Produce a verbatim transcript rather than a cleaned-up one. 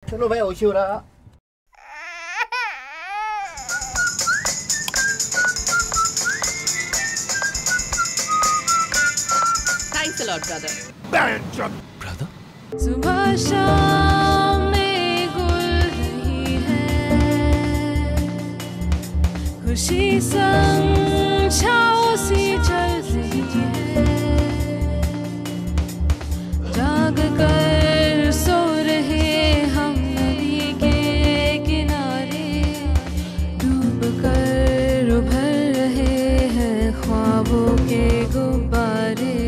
चलो भाई होशी हो रहा। Thanks a lot, brother. Brother? सुबह शाम में गुल रही है, खुशी संग छाँव सी चल रही है, जाग कर सो रहे हम नदी के किनारे, डूब कर उभर रहे हैं ख्वाबों के गुब्बारे।